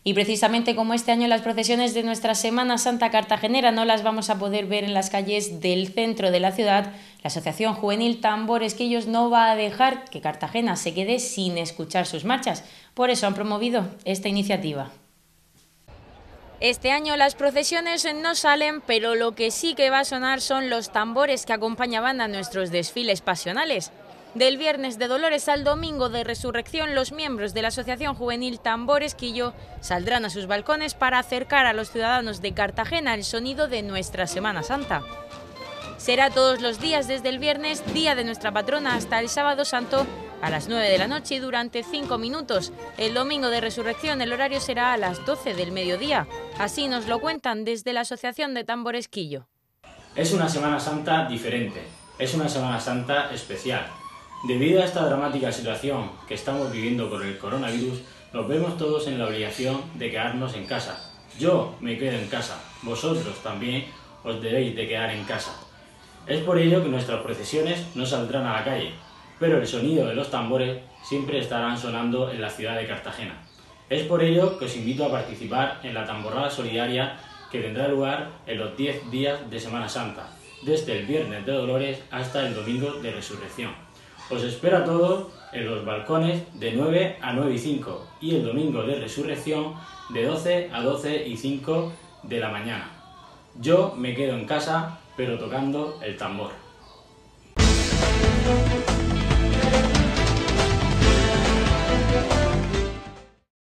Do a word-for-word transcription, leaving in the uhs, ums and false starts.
Y precisamente como este año las procesiones de nuestra Semana Santa cartagenera no las vamos a poder ver en las calles del centro de la ciudad, la Asociación Juvenil Tambores Quillos no va a dejar que Cartagena se quede sin escuchar sus marchas. Por eso han promovido esta iniciativa. Este año las procesiones no salen, pero lo que sí que va a sonar son los tambores que acompañaban a nuestros desfiles pasionales. Del Viernes de Dolores al Domingo de Resurrección, los miembros de la Asociación Juvenil Tambores Quillo saldrán a sus balcones para acercar a los ciudadanos de Cartagena el sonido de nuestra Semana Santa. Será todos los días desde el viernes, día de nuestra patrona, hasta el sábado santo a las nueve de la noche y durante cinco minutos. El Domingo de Resurrección el horario será a las doce del mediodía. Así nos lo cuentan desde la Asociación de Tambores Quillo. Es una Semana Santa diferente, es una Semana Santa especial. Debido a esta dramática situación que estamos viviendo con el coronavirus, nos vemos todos en la obligación de quedarnos en casa. Yo me quedo en casa, vosotros también os debéis de quedar en casa. Es por ello que nuestras procesiones no saldrán a la calle, pero el sonido de los tambores siempre estarán sonando en la ciudad de Cartagena. Es por ello que os invito a participar en la tamborrada solidaria que tendrá lugar en los diez días de Semana Santa, desde el Viernes de Dolores hasta el Domingo de Resurrección. Os espero a todos en los balcones de nueve a nueve y cinco y el Domingo de Resurrección de doce a doce y cinco de la mañana. Yo me quedo en casa, pero tocando el tambor.